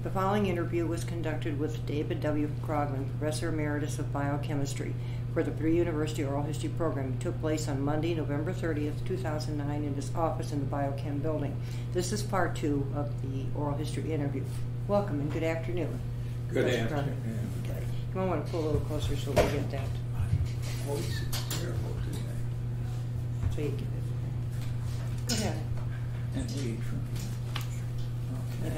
The following interview was conducted with David W. Krogmann, Professor Emeritus of Biochemistry for the Purdue University Oral History Program. It took place on Monday, November 30th, 2009 in his office in the Biochem building. This is part 2 of the oral history interview. Welcome and good afternoon. Good afternoon. Okay. You might want to pull a little closer so we get that. My voice is terrible today. So you get it. Go ahead. And read from Okay.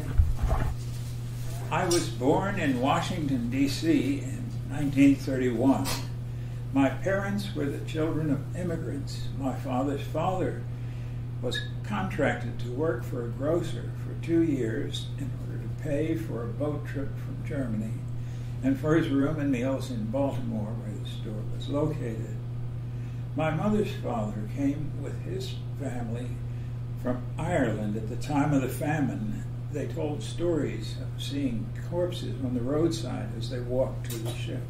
I was born in Washington, D.C. in 1931. My parents were the children of immigrants. My father's father was contracted to work for a grocer for 2 years in order to pay for a boat trip from Germany and for his room and meals in Baltimore, where the store was located. My mother's father came with his family from Ireland at the time of the famine. They told stories of seeing corpses on the roadside as they walked to the ship.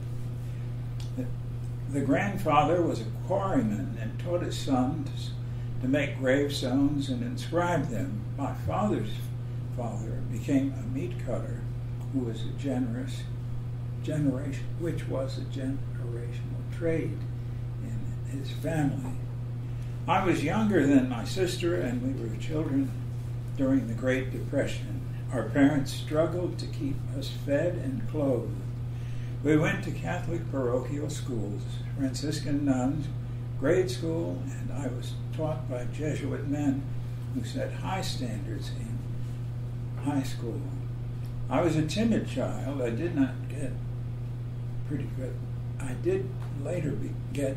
The grandfather was a quarryman and taught his sons to make gravestones and inscribe them. My father's father became a meat cutter, who was a generational trade in his family. I was younger than my sister, and we were children during the Great Depression. Our parents struggled to keep us fed and clothed. We went to Catholic parochial schools, Franciscan nuns, grade school, and I was taught by Jesuit men who set high standards in high school. I was a timid child. I did not get pretty good. I did later get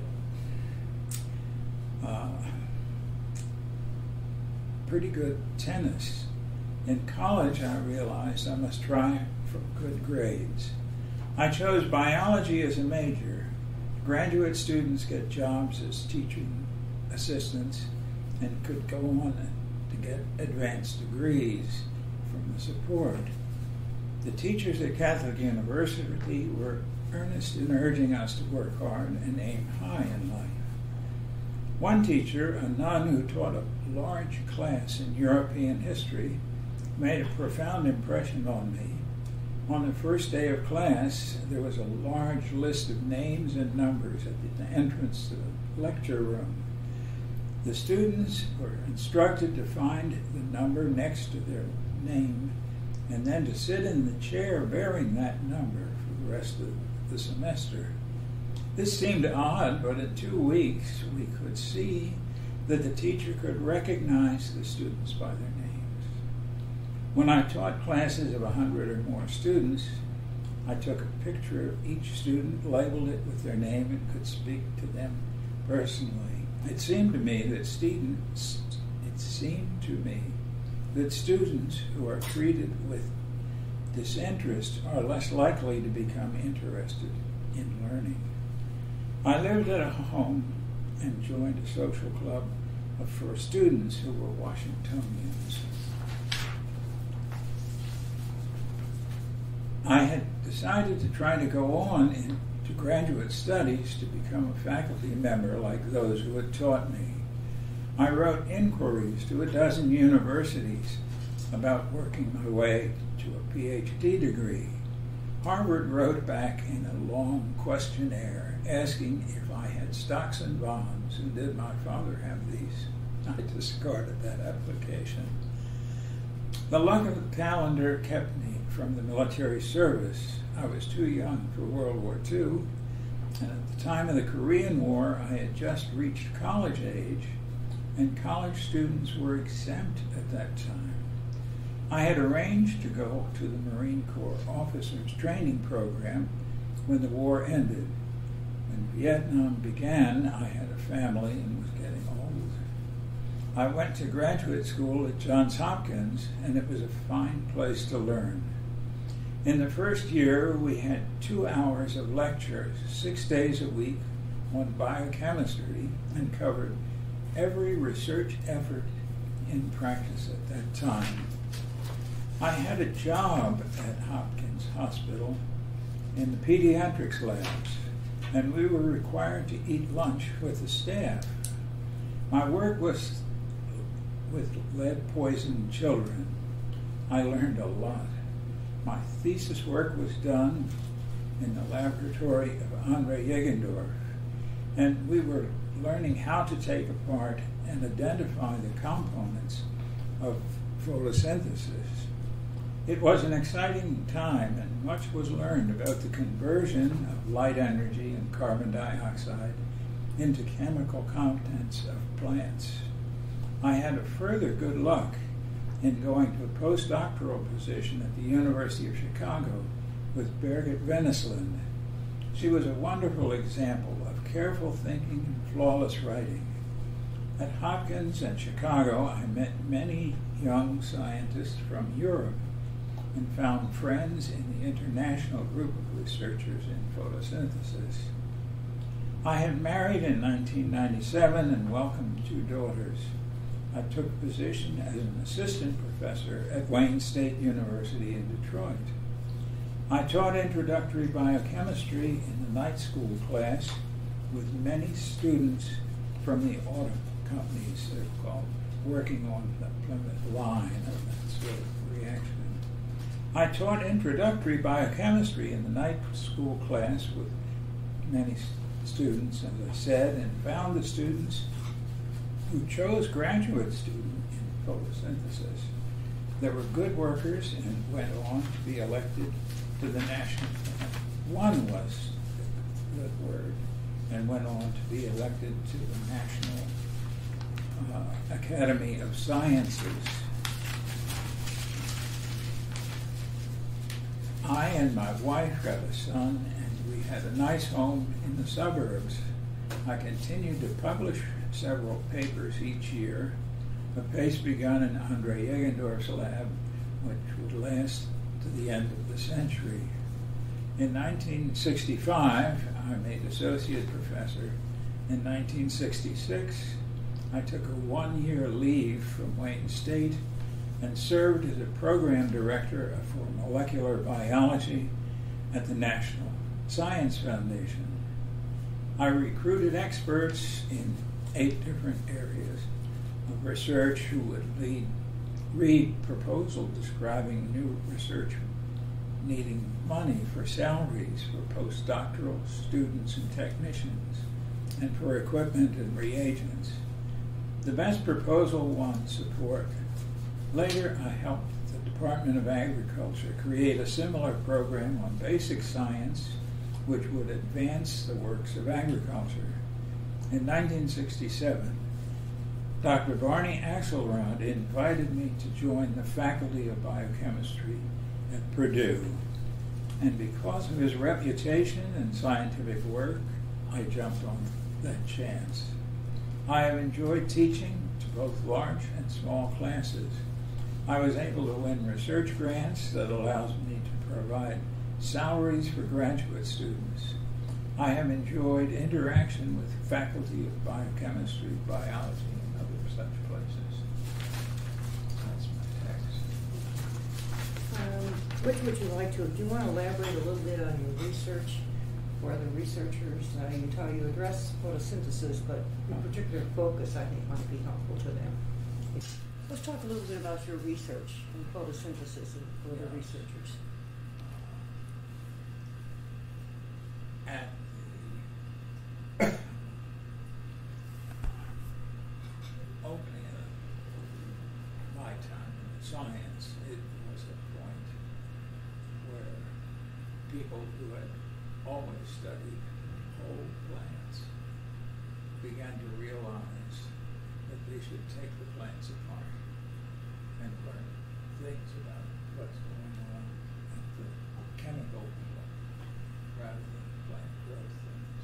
pretty good tennis. In college, I realized I must try for good grades. I chose biology as a major. Graduate students get jobs as teaching assistants and could go on to get advanced degrees from the support. The teachers at Catholic University were earnest in urging us to work hard and aim high in life. One teacher, a nun who taught a large class in European history, made a profound impression on me. On the first day of class, there was a large list of names and numbers at the entrance to the lecture room. The students were instructed to find the number next to their name and then to sit in the chair bearing that number for the rest of the semester. This seemed odd, but in 2 weeks we could see that the teacher could recognize the students by their names. When I taught classes of 100 or more students, I took a picture of each student, labeled it with their name, and could speak to them personally. It seemed to me that students who are treated with disinterest are less likely to become interested in learning. I lived at a home and joined a social club for students who were Washingtonians. I had decided to try to go on into graduate studies to become a faculty member like those who had taught me. I wrote inquiries to a dozen universities about working my way to a PhD degree. Harvard wrote back in a long questionnaire asking if I had stocks and bonds, and did my father have these. I discarded that application. The luck of the calendar kept me from the military service. I was too young for World War II, and at the time of the Korean War, I had just reached college age, and college students were exempt at that time. I had arranged to go to the Marine Corps Officers Training Program when the war ended. When Vietnam began, I had a family and was getting old. I went to graduate school at Johns Hopkins, and it was a fine place to learn. In the first year, we had 2 hours of lectures, 6 days a week, on biochemistry, and covered every research effort in practice at that time. I had a job at Hopkins Hospital in the pediatrics labs, and we were required to eat lunch with the staff. My work was with lead-poisoned children. I learned a lot. My thesis work was done in the laboratory of Andre Jegendorf, and we were learning how to take apart and identify the components of photosynthesis. It was an exciting time, and much was learned about the conversion of light energy and carbon dioxide into chemical contents of plants. I had a further good luck in going to a postdoctoral position at the University of Chicago with Birgit Vennesland. She was a wonderful example of careful thinking and flawless writing. At Hopkins and Chicago, I met many young scientists from Europe and found friends in the international group of researchers in photosynthesis. I had married in 1997 and welcomed 2 daughters. I took a position as an assistant professor at Wayne State University in Detroit. I taught introductory biochemistry in the night school class with many students from the auto companies that are called working on the Plymouth line of that sort of reaction. I taught introductory biochemistry in the night school class with many students, as I said, and found the students who chose graduate student in photosynthesis that were good workers and went on to be elected to the national. One was a good word and went on to be elected to the National Academy of Sciences. I and my wife got a son, and we had a nice home in the suburbs. I continued to publish several papers each year, a pace begun in Andre Jegendorf's lab, which would last to the end of the century. In 1965, I made associate professor. In 1966, I took a 1-year leave from Wayne State and served as a program director for molecular biology at the National Science Foundation. I recruited experts in 8 different areas of research who would read proposals describing new research needing money for salaries for postdoctoral students and technicians and for equipment and reagents. The best proposal won support. Later, I helped the Department of Agriculture create a similar program on basic science which would advance the works of agriculture. In 1967, Dr. Barney Axelrod invited me to join the Faculty of Biochemistry at Purdue, and because of his reputation and scientific work, I jumped on that chance. I have enjoyed teaching to both large and small classes. I was able to win research grants that allows me to provide salaries for graduate students. I have enjoyed interaction with faculty of biochemistry, biology, and other such places. That's my text. Which would you like to? Do you want to elaborate a little bit on your research or other researchers? You address photosynthesis, but in particular focus, I think, might be helpful to them. Let's talk a little bit about your research in photosynthesis and other researchers. At the opening of my time in science, it was a point where people who had always studied whole plants began to realize that they should take the plants apart and learn things about what's going on at the chemical level rather than plant growth things.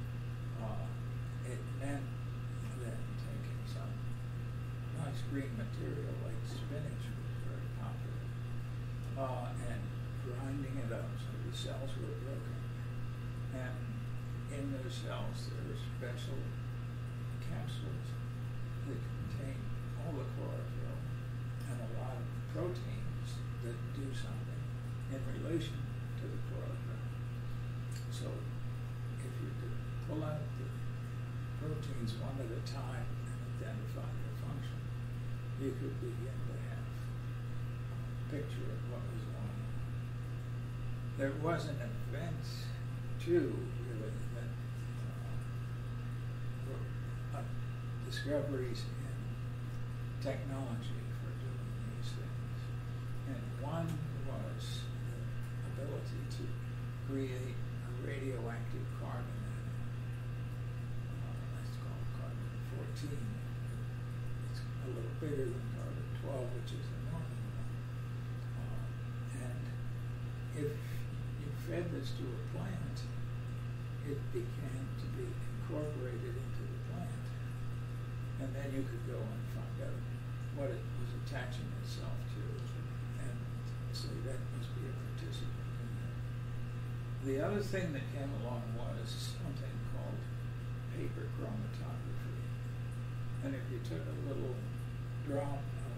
It meant then taking some nice green material like spinach was very popular and grinding it up so the cells were broken. And in those cells there are special capsules that contain all the chlorophyll and a lot of proteins that do something in relation to the chlorophyll. So if you could pull out the proteins one at a time and identify their function, you could begin to have a picture of what was going on. there was an event too, really, that were discoveries in technology for doing these things. And one was the ability to create a radioactive carbon atom. That's called carbon-14. It's a little bigger than carbon-12, which is the normal one. And if you fed this to a plant, it began to be incorporated into the plant. And then you could go and find out what it was attaching itself to and say that must be a participant in that. The other thing that came along was something called paper chromatography. And if you took a little drop of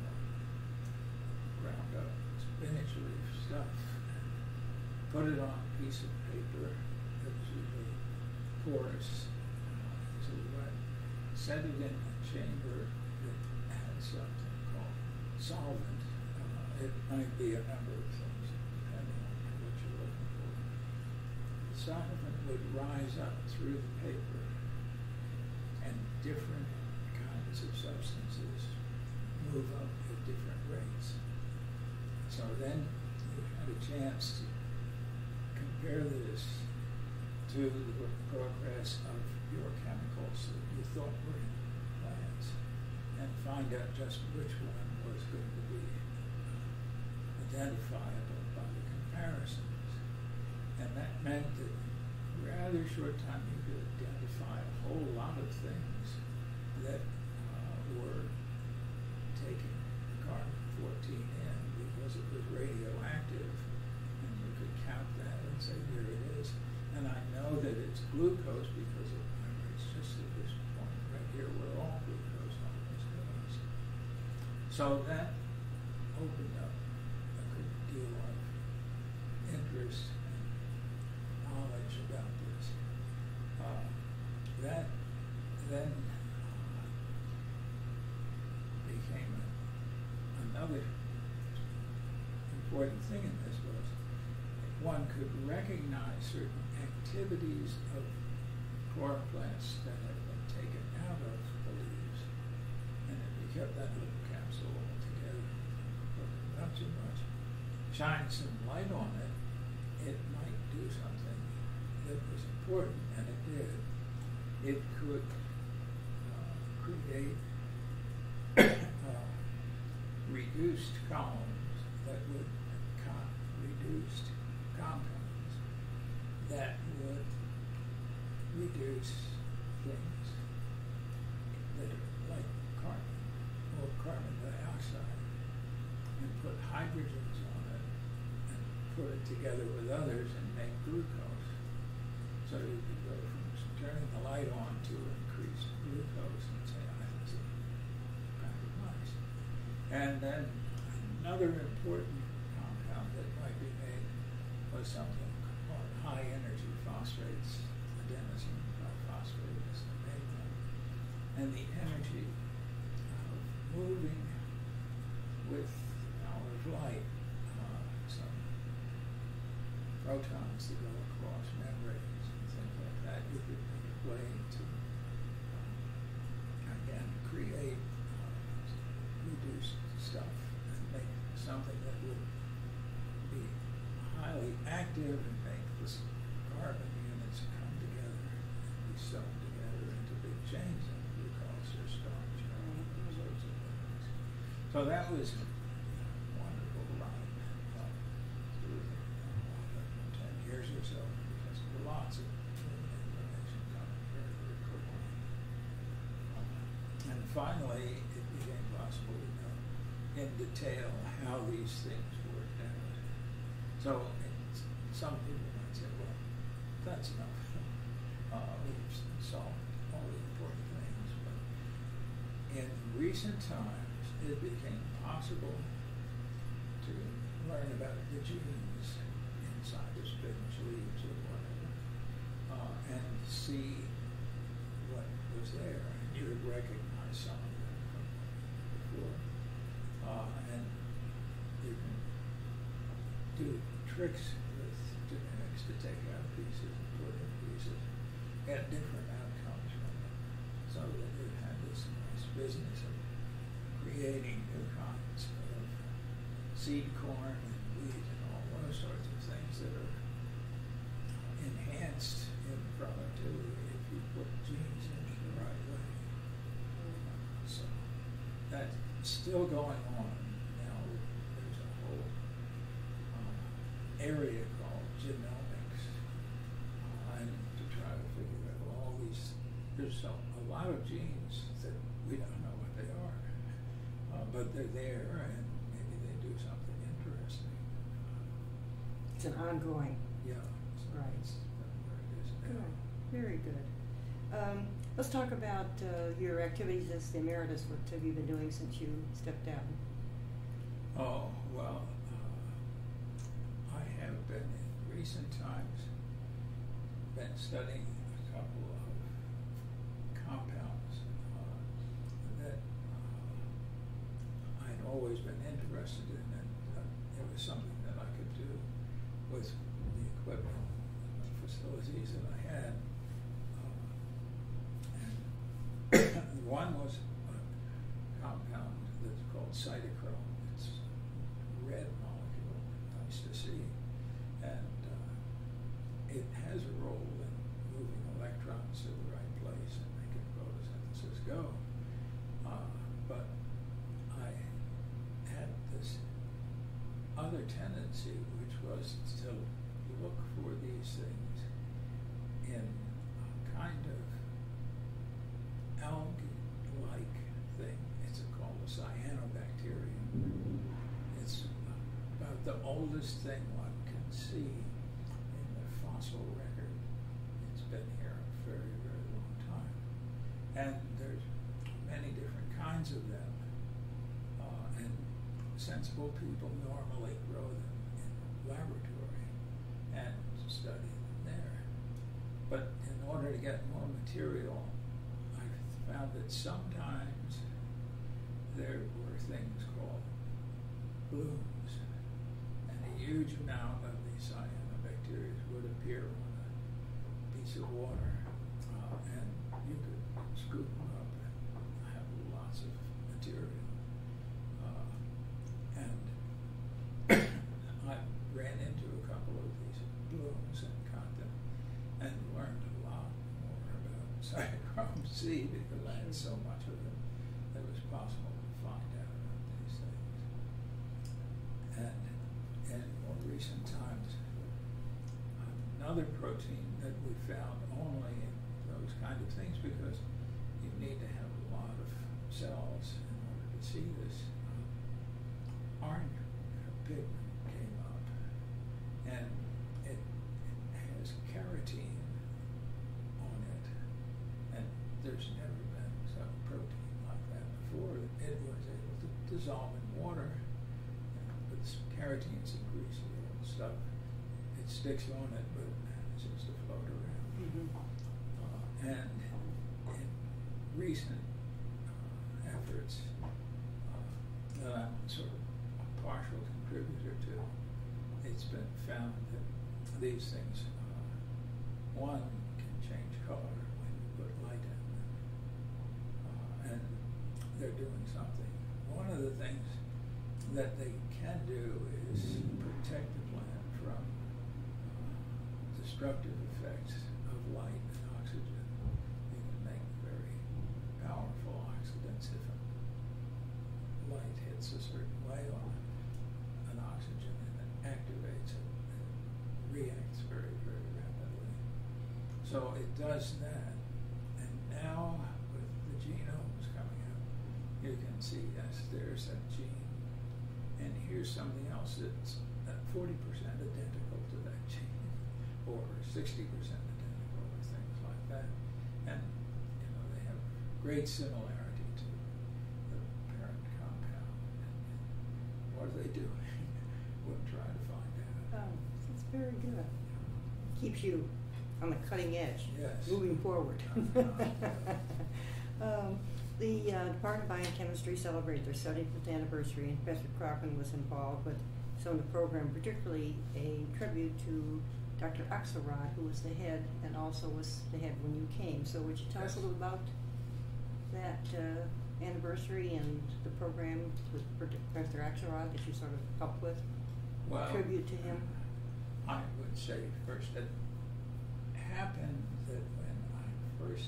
ground up spinach leaf stuff and put it on a piece of paper that was usually porous, easily wet, set it in a chamber that had something called solvent. It might be a number of things depending on what you're looking for. The solvent would rise up through the paper and different kinds of substances move up at different rates. So then you had a chance to compare this to the progress of your chemicals that you thought were in plants and find out just which one was going to be identifiable by the comparisons. And that meant that in a rather short time you could identify a whole lot of things that were taking carbon-14 in because it was radioactive, and you could count that and say, here it is. And I know that it's glucose because it's just at this point right here where all glucose almost goes. So that opened up a good deal of interest and knowledge about this. That then became another important thing in this was one could recognize certain activities of chloroplasts that had been taken out of the leaves. And if you kept that little capsule all together, not too much, shine some light on it, it might do something that was important, and it did. It could create reduced columns that would reduced compounds that would reduce things that are like carbon or carbon dioxide and put hydrogens on it and put it together with others and make glucose. So you could go from turning the light on to increased glucose and say, this is kind of nice. And then another important compound that might be made was something called high energy phosphates. Adenosine biphosphate is the main one. And the energy of moving with the power of light, some protons that go across membranes and things like that, you could make a way to again create reduced stuff and make something that would be highly active and make this carbon units come together and be sewn together into big chains of glucose or starch or all sorts of things. So that was a wonderful ride. Through 10 years or so, because there were lots of information coming very, very quickly. And finally, it became possible to know in detail how these things worked out. So some people might say, well, that's enough. We've solved all the important things. But in recent times, it became possible to learn about the genes inside the spinach leaves or whatever, and see what was there. And you would recognize some of them from before. And you can do tricks with to take out pieces and put in pieces, get different outcomes from it. So that it had this nice business of creating new kinds of seed corn and wheat and all those sorts of things that are enhanced in productivity if you put genes in the right way. So that's still going on. Now there's a whole area called genomics, and to try to figure out all these. There's a lot of genes that we don't know what they are, but they're there, and maybe they do something interesting. It's an ongoing. Yeah. Right. Where it is now. Good. Very good. Let's talk about your activities as the emeritus. What have you been doing since you stepped down? Oh, well, I have been in recent times been studying a couple of compounds that I'd always been interested in, and it was something that I could do with the equipment and facilities that I had. And one was a compound that's called cytochrome. It's a red molecule, nice to see, and it has a role in moving electrons to the right place and making photosynthesis go. But I had this other tendency, which was to look for these things in a kind of algae-like thing. It's called a cyanobacterium. It's about the oldest thing one can see in the fossil record. It's been here a very, very long time. And there's many different kinds of them. And sensible people normally grow them in a laboratory and study them there. But in order to get more material, I found that sometimes there were things called blooms, and a huge amount of these cyanobacteria would appear on a piece of water, and you could scoop them up and have lots of material. And I ran into a couple of these blooms and caught them and learned a lot more about cytochrome C because I had so much of it that it was possible to find out about these things. And in more recent times, another protein that we found only in those kind of things because you need to have a lot of cells in order to see this. Orange pigment came up, and it has carotene on it, and there's never been some protein like that before. It was able to dissolve in water, but carotene is a greasy old stuff. It sticks on it, but it manages to float around. Mm-hmm. And in recent efforts that I'm sort of a partial contributor to, it's been found that these things, one, can change color when you put light in them, and they're doing something. One of the things that they can do is protect the plant from destructive effects of light and oxygen. You can make very powerful oxidants if light hits a certain way on an oxygen and it activates it and reacts very, very rapidly. So it does that. And now with the genomes coming up, you can see, yes, there's that gene. And here's something else that's 40% identical to that gene, or 60% identical, or things like that. And they have great similarity to the parent compound. And what are they doing? We'll try to find out. Oh, that's very good. Keeps you on the cutting edge, Yes. moving forward. The Department of Biochemistry celebrated their 75th anniversary, and Professor Krogmann was involved with some of the program, particularly a tribute to Dr. Axelrod, who was the head and also was the head when you came. So would you tell us a little about that anniversary and the program with Professor Axelrod that you sort of helped with? Well, tribute to him? I would say first that it happened that when I first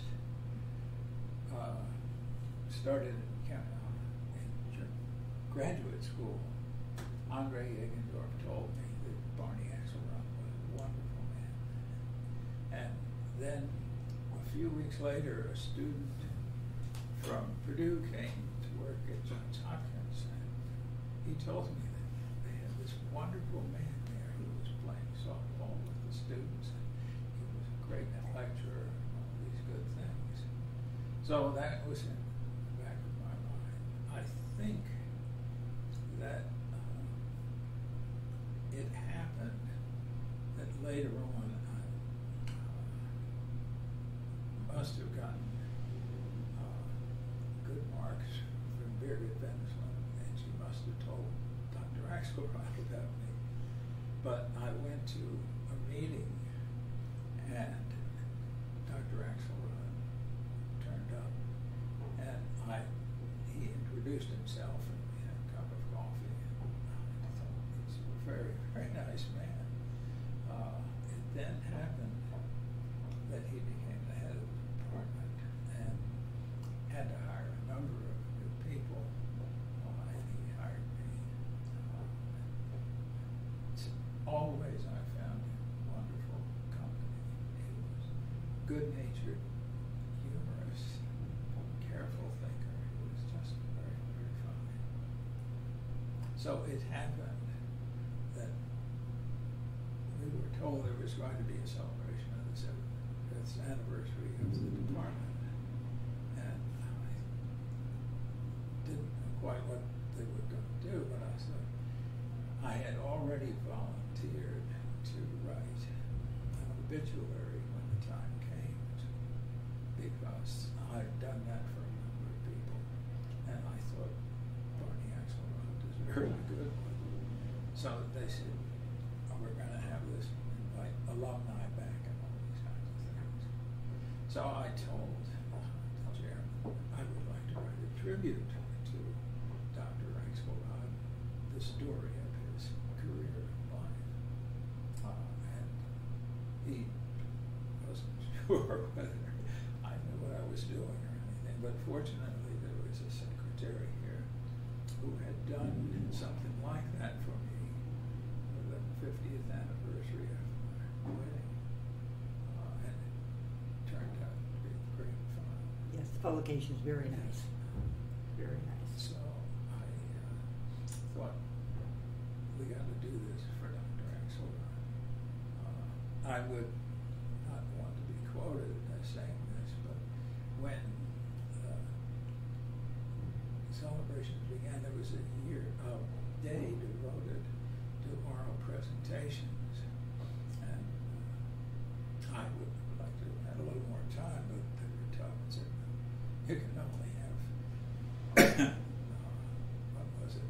started in graduate school, Andre Egendorf told me that Barney Axelrod was a wonderful man. And then a few weeks later, a student from Purdue came to work at Johns Hopkins, and he told me that they had this wonderful man there who was playing softball with the students, and he was a great lecturer and all these good things. So that was in the back of my mind. I think that it happened that later on I must have gotten good marks from Birgit Benslin, and she must have told Dr. Axelrod about me. But I went to a meeting, and Dr. Axelrod turned up, and he introduced himself, and we had a cup of coffee, and I thought he was a very, very nice man. It then happened that he became the head of the department and had to hire a number of new people, and he hired me. Always I found him wonderful company. He was good-natured, humorous, careful thinker. He was just very, very fine. So it happened that we were told there was going to be a celebration of the 75th anniversary of the department, and I didn't know quite what they were going to do, but I said I had already volunteered to write an obituary when the time came, because I'd done that for a number of people, and I thought Barney Axelrod deserved a good one. So they said, we're going to have this, invite alumni back and all these kinds of things. So I told the chairman I would like to write a tribute to Dr. Axelrod, the story of his career and life. And he wasn't sure whether I knew what I was doing or anything, but fortunately there was a secretary here who had done something like that for me for the 50th anniversary of my wedding, and it turned out to be great fun. Yes, the publication is very nice. Very nice. So I thought we got to do this for Dr. Axelrod. I would not want to be quoted as saying this, but when celebrations began, there was a day devoted to oral presentations, and I would like to have had a little more time, but they were tough and said, you can only have what was it?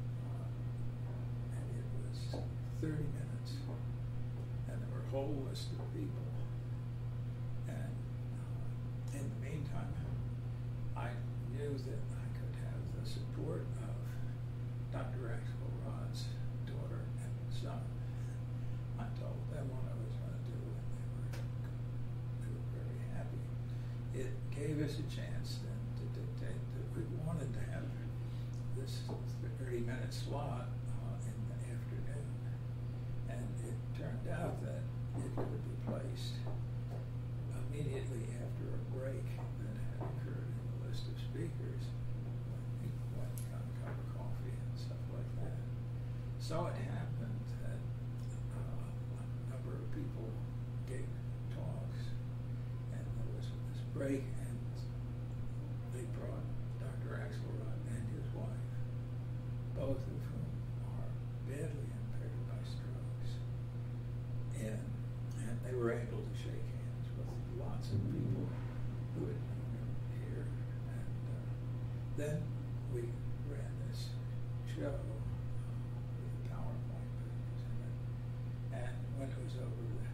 And it was 30 minutes, and there were a whole list of people, and in the meantime, I knew that I could have the support of Dr. Axelrod's daughter and son. I told them what I was going to do, and they were very happy. It gave us a chance then to dictate that we wanted to have this 30-minute slot in the afternoon, and it turned out that it could be placed immediately after a break that had occurred in the list of speakers. People went and got a cup of coffee and stuff like that. So it happened that a number of people gave talks, and there was this break, and they brought Dr. Axelrod and his wife, both of whom are badly impaired by strokes, and they were able to shake hands with lots of people who had known him here. And then we ran this show with a PowerPoint business in it. And when it was over, the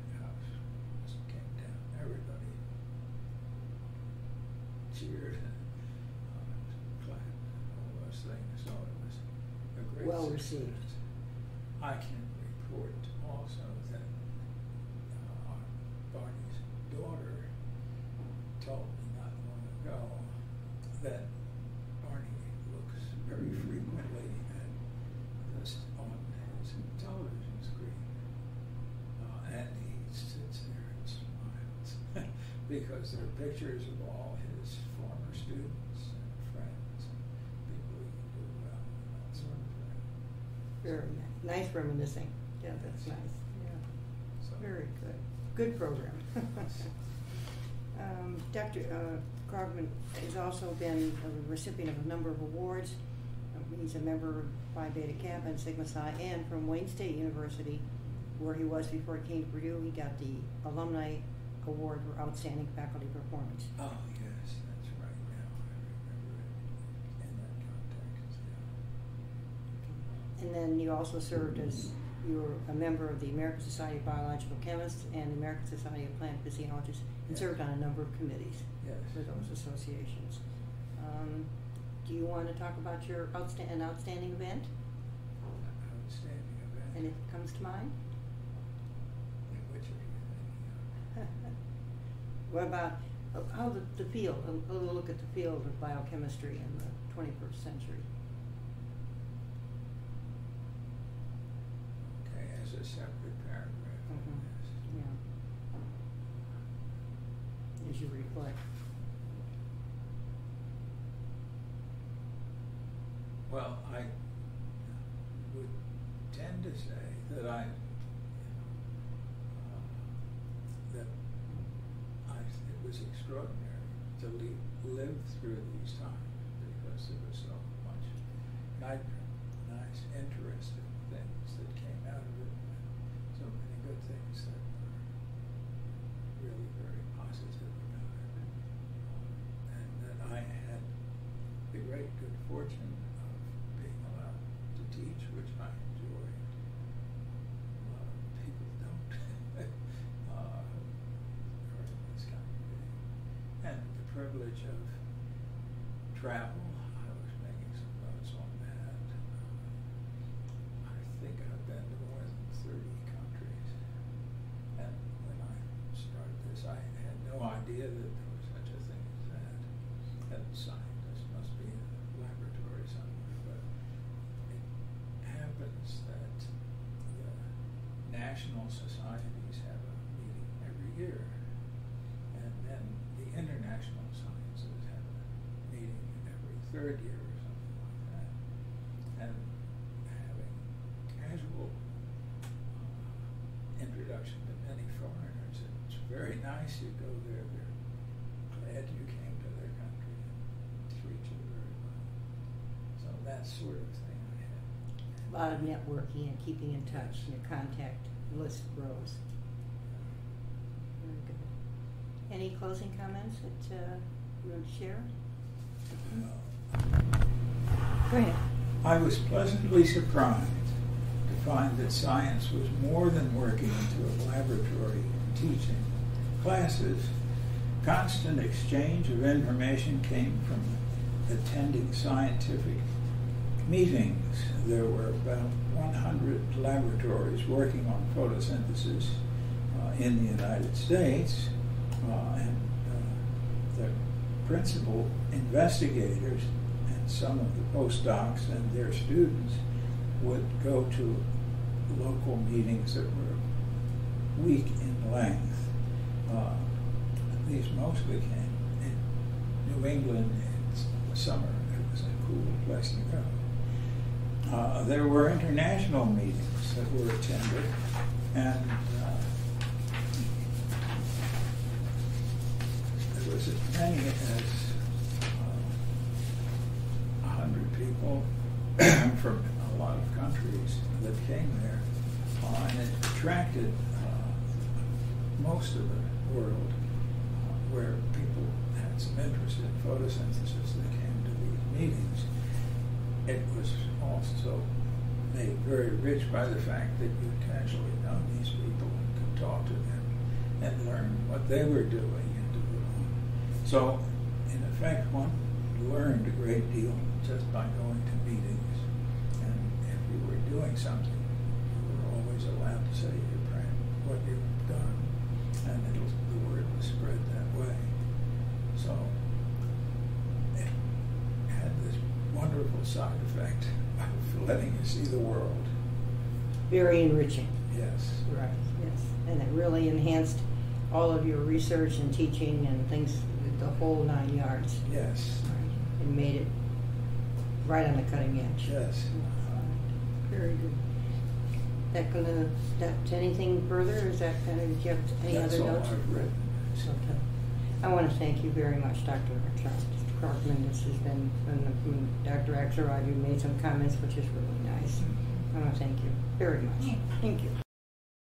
well received. I can report also that Barney's daughter told me not long ago that Barney looks very frequently at this on his television screen, and he sits there and smiles because there are pictures of all his former students and friends and people he can do well and that sort of thing. Very nice. Nice reminiscing. Yeah, that's nice. Yeah. So, Very good. Good program. Dr. Krogmann has also been a recipient of a number of awards. He's a member of Phi Beta Kappa and Sigma Psi, and from Wayne State University, where he was before he came to Purdue, he got the Alumni Award for Outstanding Faculty Performance. oh yes, that's right. Now I remember it in that context. Yeah. And then you also served as you were a member of the American Society of Biological Chemists and the American Society of Plant Physiologists, and Yes. served on a number of committees Yes. for those associations. Do you want to talk about your outstanding event? Outstanding event. And it comes to mind? Which are you thinking What about how the field, a little look at the field of biochemistry in the 21st century? of? Okay, as a separate paragraph. Mhm. Yes. Yeah. As you reflect. Well, I would tend to say that it was extraordinary to live through these times because there was so much nice, interesting things that came out of it, and so many good things that were really very positive about it, and that I had the great good fortune of being allowed to teach, which I enjoyed. A lot of people don't. This kind of thing. And the privilege of travel. I was making some notes on that. I think I've been to more than 30 countries. And when I started this, I had no idea that there was such a thing as that. That scientists must be in a laboratory somewhere, but it happens that the national societies have a meeting every year, and then the international sciences have a meeting every third year or something like that. And having casual introduction to many foreigners, it's very nice. You go there, they're glad you came to their country and treat you very well. So that sort of thing I had. A lot of networking and keeping in touch, and your contact list grows. Very good. Any closing comments that you want to share? Go ahead. I was pleasantly surprised to find that science was more than working into a laboratory and teaching classes. Constant exchange of information came from attending scientific meetings. There were about 100 laboratories working on photosynthesis in the United States, and the principal investigators and some of the postdocs and their students would go to local meetings that were week in length. These mostly came in New England in the summer. It was a cool place to go. There were international meetings that were attended, and there was as many as 100 people from a lot of countries that came there, and it attracted most of the world where people had some interest in photosynthesis that came to these meetings. It was also made very rich by the fact that you could actually know these people and could talk to them and learn what they were doing and do it on. So, in effect, one learned a great deal just by going to meetings, and every doing something, you're always allowed to say you're proud of what you've done, and the word will spread that way. So it had this wonderful side effect of letting you see the world. Very enriching. Yes. Right, yes. And it really enhanced all of your research and teaching and things, the whole 9 yards. Yes. Right. And made it right on the cutting edge. Yes. Very good. That's anything further? Is that kind of, do you have any That's other all notes? I've written. Okay. I want to thank you very much, Dr. Krogmann. This has been, and Dr. Axelrod, you made some comments which is really nice. I want to thank you very much. Thank you.